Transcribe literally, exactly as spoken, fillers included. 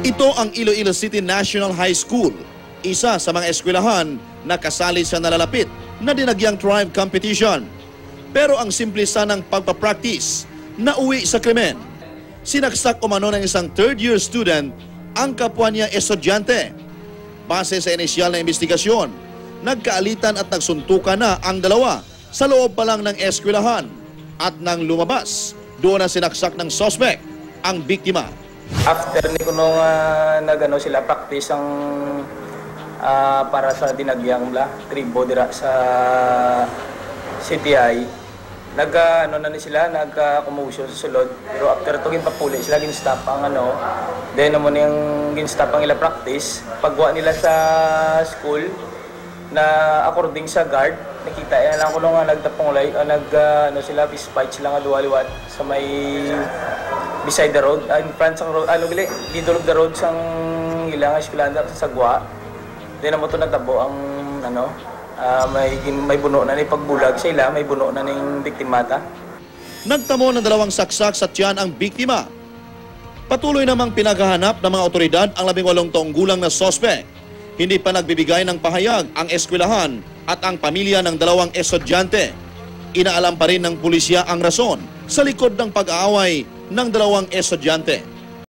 Ito ang Iloilo City National High School, isa sa mga eskwelahan na kasali sa nalalapit na dinagyang tribe competition. Pero ang simple sanang pagpapractice, nauwi sa krimen. Sinaksak umano ng isang third-year student ang kapwa niya estudyante. Base sa inisyal na investigasyon, nagkaalitan at nagsuntukan na ang dalawa sa loob pa lang ng eskwelahan. At nang lumabas, doon na sinaksak ng suspect ang biktima. After ni kuno uh, nagano sila practice ang uh, para sa dinagyang bla tribo dira sa C T I, nag uh, ano na ni sila nagka-commotion sa sulod, pero after to ginpapuli sila gin-stop ang ano, then naman yung gin-stop ang ila practice pagwa nila sa school na according sa guard nakita yan lang kuno nga nagtapong lay uh, nag uh, ano sila fist fight sila nga duwaliwat sa may beside the road, uh, in front sa road, ano gali, middle of the road sang ilang eskwelanda sa Sagwa. Then naman ito nagtabo ang ano, uh, may, may buno na ni pagbulag sa ila, may buno na ning biktimata. Nagtamo ng dalawang saksak sa tiyan ang biktima. Patuloy namang pinaghahanap ng mga otoridad ang labing walong taong gulang na suspect. Hindi pa nagbibigay ng pahayag ang eskwelahan at ang pamilya ng dalawang estudyante. Inaalam pa rin ng pulisya ang rason sa likod ng pag-aaway ng dalawang estudyante.